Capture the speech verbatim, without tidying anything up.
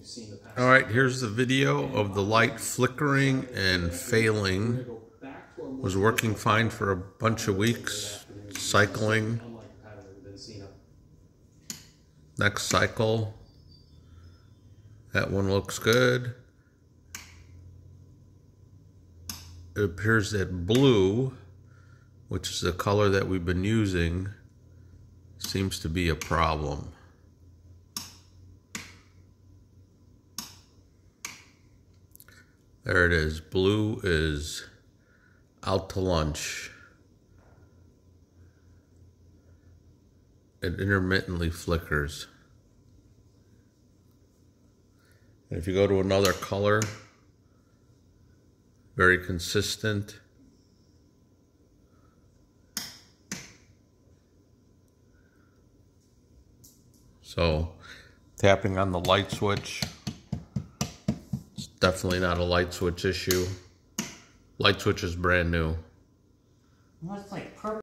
seen the past. All right, here's the video of the light flickering and failing. Was working fine for a bunch of weeks, cycling. Next cycle. That one looks good. It appears that blue, which is the color that we've been using, seems to be a problem. There it is. Blue is out to lunch. It intermittently flickers. And if you go to another color, very consistent. So, tapping on the light switch, it's definitely not a light switch issue. Light switch is brand new. Well, it's like purple.